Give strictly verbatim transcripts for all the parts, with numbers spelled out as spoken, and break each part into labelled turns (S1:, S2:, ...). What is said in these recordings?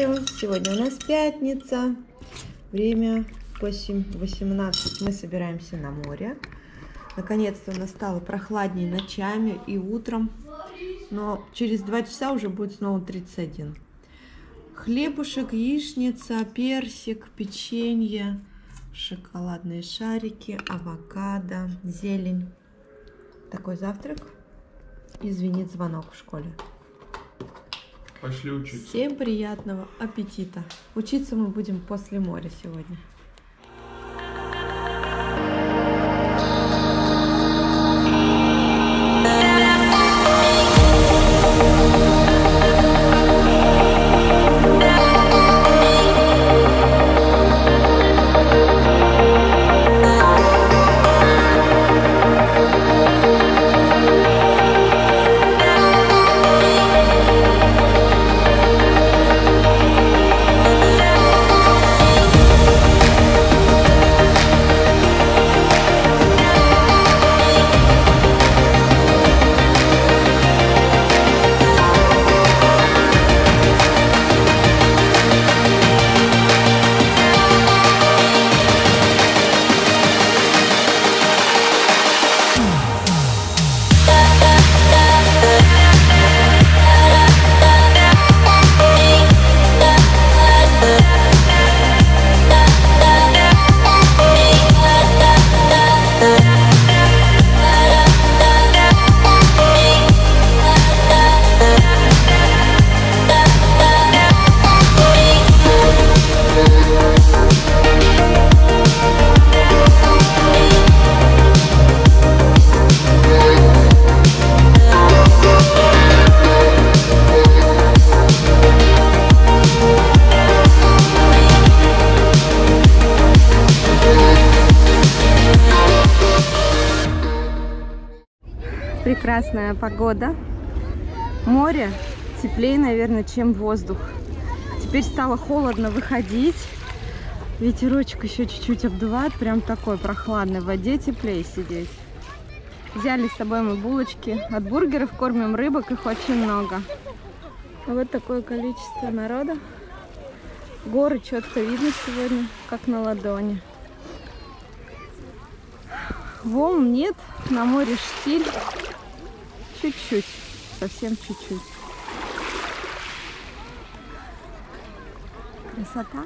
S1: видео. Сегодня у нас пятница. Время восемь восемнадцать. Мы собираемся на море. Наконец-то у нас стало прохладнее ночами и утром. Но через два часа уже будет снова тридцать один. Хлебушек, яичница, персик, печенье, шоколадные шарики, авокадо, зелень. Такой завтрак. И звенит звонок в школе.
S2: Пошли учиться.
S1: Всем приятного аппетита. Учиться мы будем после моря сегодня.
S3: Прекрасная погода. Море теплее, наверное, чем воздух. Теперь стало холодно выходить. Ветерочек еще чуть-чуть обдувает. Прям такой прохладной. В воде теплее сидеть. Взяли с собой мы булочки. От бургеров кормим рыбок. Их очень много. Вот такое количество народа. Горы четко видно сегодня, как на ладони. Волн нет. На море штиль. Чуть-чуть, совсем чуть-чуть. Красота.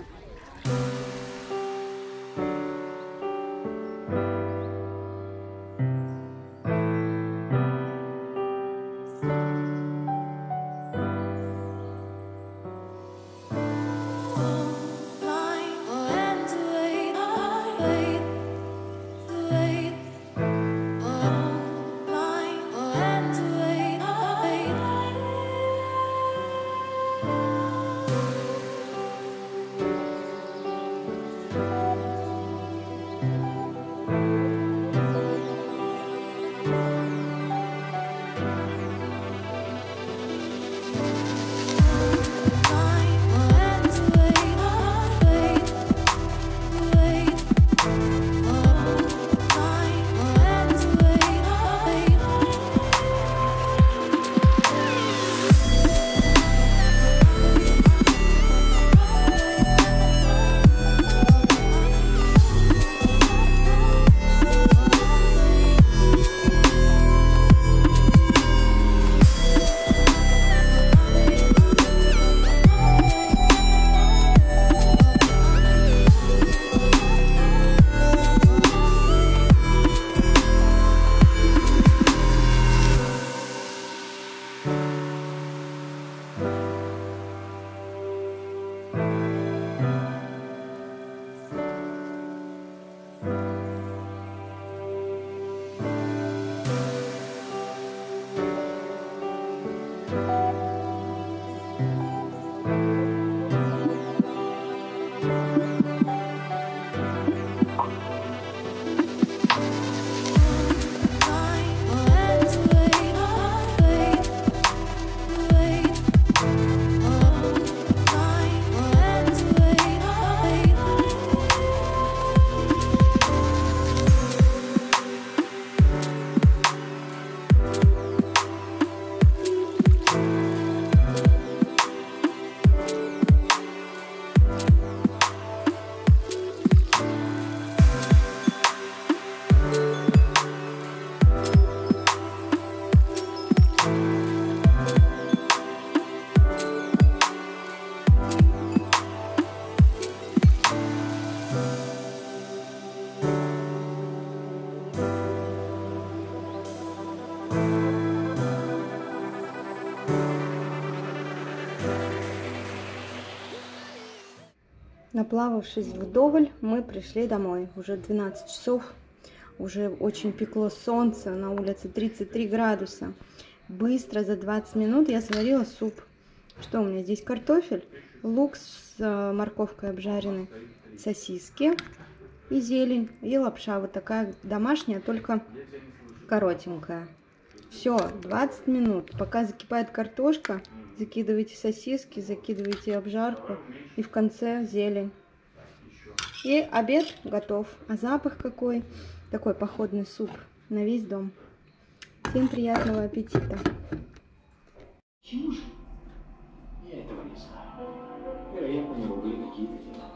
S3: Наплававшись вдоволь, мы пришли домой. Уже двенадцать часов, уже очень пекло солнце, на улице тридцать три градуса. Быстро за двадцать минут я сварила суп. Что у меня здесь? Картофель, лук с морковкой обжаренной, сосиски и зелень, и лапша. Вот такая домашняя, только коротенькая. Все, двадцать минут. Пока закипает картошка, закидывайте сосиски, закидывайте обжарку и в конце зелень. И обед готов. А запах какой? Такой походный суп на весь дом. Всем приятного аппетита.
S4: Почему же? Я этого не знаю. Вероятно, у него были какие-то дела.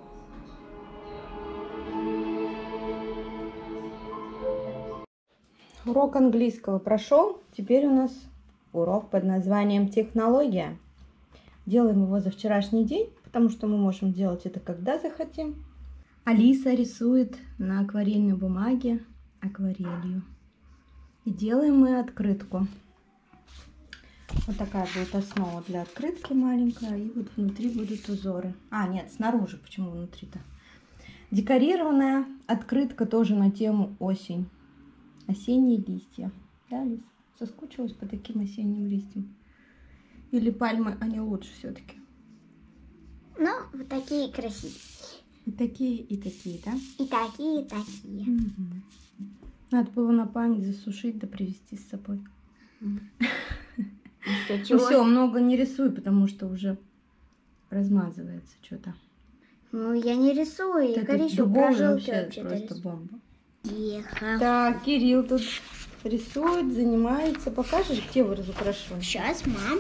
S3: Урок английского прошел. Теперь у нас урок под названием «Технология». Делаем его за вчерашний день, потому что мы можем делать это когда захотим. Алиса рисует на акварельной бумаге акварелью. И делаем мы открытку. Вот такая будет основа для открытки маленькая. И вот внутри будут узоры. А, нет, снаружи. Почему внутри-то? Декорированная открытка тоже на тему осень. Осенние листья. Да, Лиз? Соскучилась по таким осенним листьям? Или пальмы, они лучше все-таки?
S5: Ну, вот такие красивые.
S3: И такие, и такие, да?
S5: И такие, и такие.
S3: Угу. Надо было на память засушить да привезти с собой. Ну все, много не рисуй, потому что уже размазывается что-то.
S5: Ну, я не рисую, я коричу,
S3: вообще, вообще просто бомба.
S5: Тихо.
S3: Так, Кирилл тут рисует, занимается. Покажешь, где вы разукрашиваете?
S5: Сейчас, мам.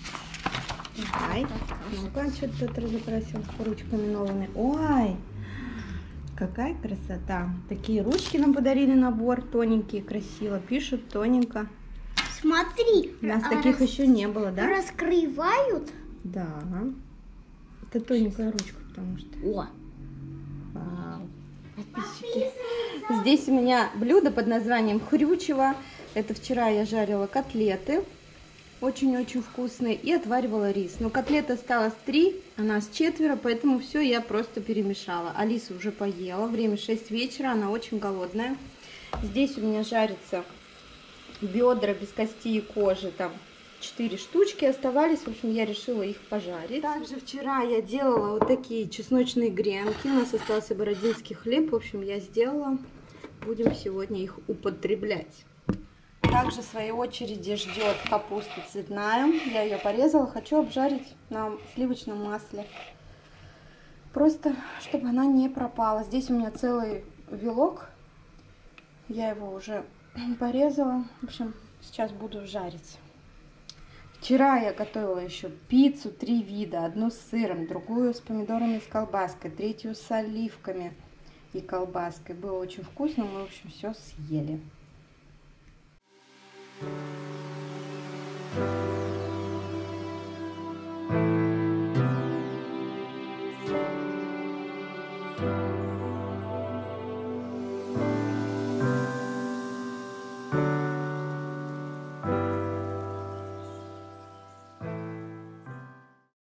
S3: Давай. Ну-ка, что ты тут разукрасил ручками новыми? Ой, какая красота. Такие ручки нам подарили, набор тоненькие, красиво. Пишут тоненько.
S5: Смотри.
S3: У нас
S5: а
S3: таких
S5: рас...
S3: еще не было, да?
S5: Раскрывают.
S3: Да. Это тоненькая ручка, потому что...
S5: О.
S3: Вау. Подписчики. Здесь у меня блюдо под названием хрючево. Это вчера я жарила котлеты. Очень-очень вкусные. И отваривала рис. Но котлет осталось три, а нас четверо, поэтому все я просто перемешала. Алиса уже поела. Время шесть вечера, она очень голодная. Здесь у меня жарятся бедра без кости и кожи. Там четыре штучки оставались. В общем, я решила их пожарить. Также вчера я делала вот такие чесночные гренки. У нас остался бородинский хлеб. В общем, я сделала. Будем сегодня их употреблять. Также в своей очереди ждет капуста цветная. Я ее порезала. Хочу обжарить на сливочном масле. Просто, чтобы она не пропала. Здесь у меня целый вилок. Я его уже порезала. В общем, сейчас буду жарить. Вчера я готовила еще пиццу три вида. Одну с сыром, другую с помидорами и с колбаской, третью с оливками и колбаской. Было очень вкусно. Мы, в общем, все съели.